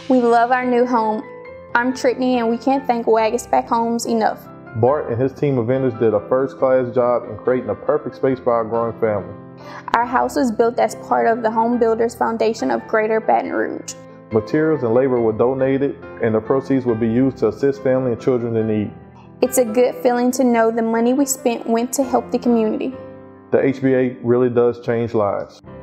We love our new home. I'm Tritney, and we can't thank Wagasback Homes enough. Bart and his team of vendors did a first-class job in creating a perfect space for our growing family. Our house was built as part of the Home Builders Foundation of Greater Baton Rouge. Materials and labor were donated, and the proceeds will be used to assist family and children in need. It's a good feeling to know the money we spent went to help the community. The HBA really does change lives.